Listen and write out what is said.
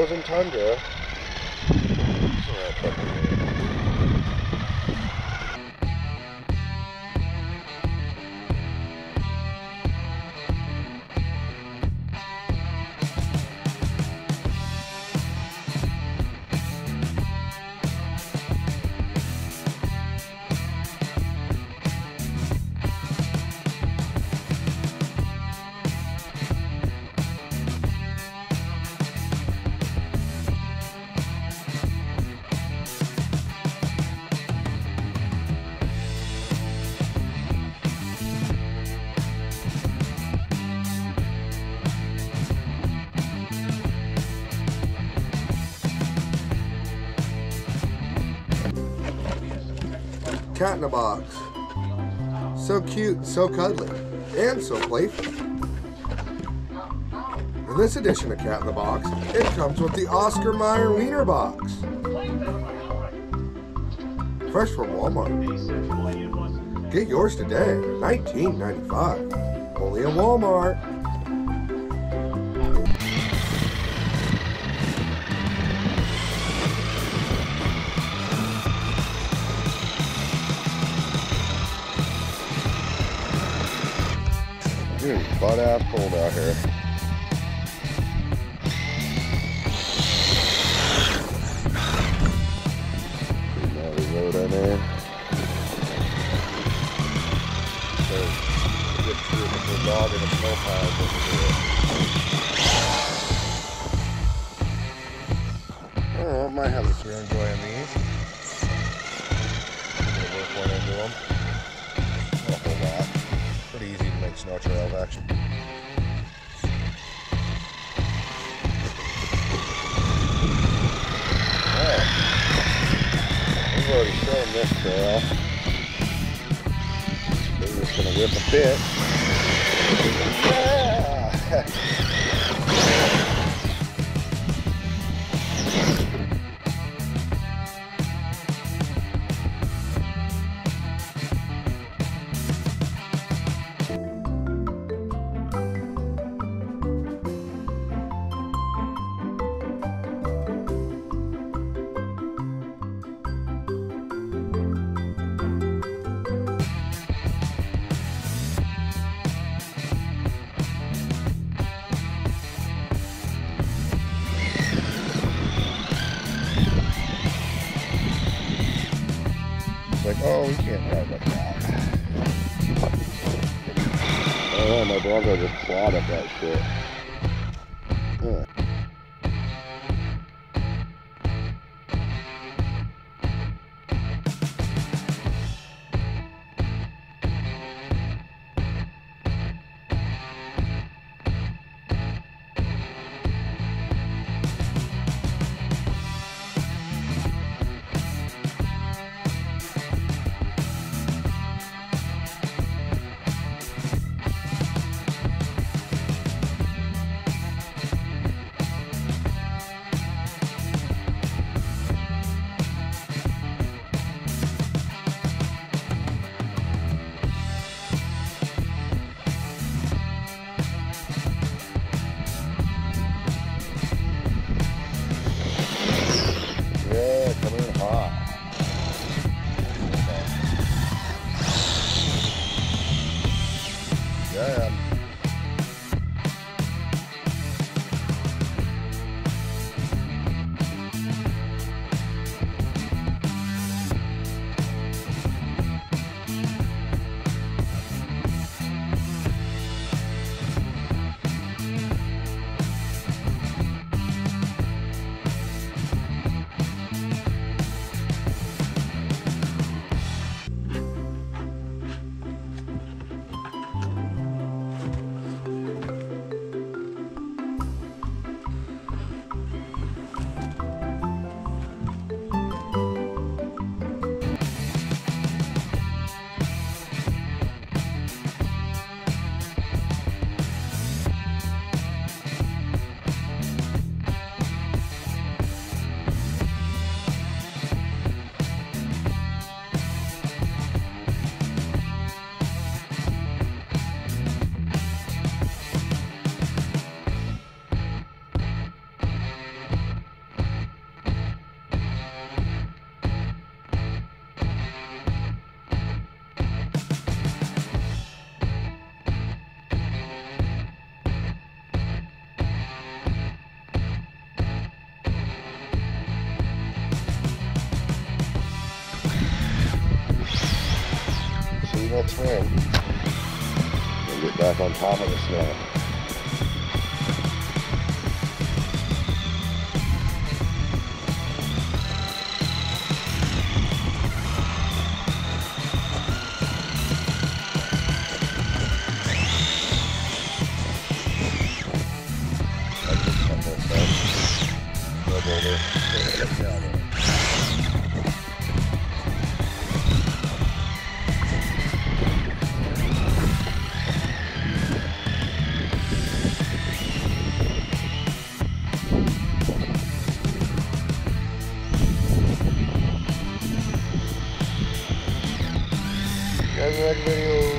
frozen tundra. Cat in a box. So cute, so cuddly, and so playful. In this edition of Cat in the Box, it comes with the Oscar Mayer Wiener Box. Fresh from Walmart. Get yours today, $19.95. Only at Walmart. It's butt ass cold out here. Another road in there. So get through the dog in the snow piles over here. Oh, I might have a few enjoying these. I'm gonna work one into them. Not a whole lot. Pretty easy to make snow trails, actually. Alright. We've already shown this trail. We're just going to whip a bit. Yeah! Like, oh, we can't ride like that. Oh, my Bronco just clawed up that shit. Yeah. that swim. And get back on top of the snow. Guys like the video.